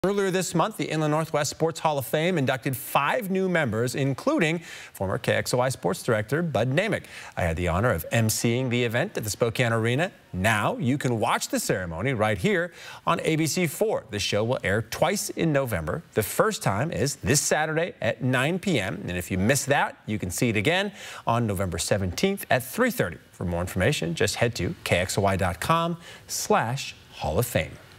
Earlier this month, the Inland Northwest Sports Hall of Fame inducted 5 new members, including former KXOY Sports Director Bud Namick. I had the honor of emceeing the event at the Spokane Arena. Now you can watch the ceremony right here on ABC4. The show will air twice in November. The first time is this Saturday at 9 p.m. And if you miss that, you can see it again on November 17th at 3:30. For more information, just head to kxoy.com/Hall of Fame.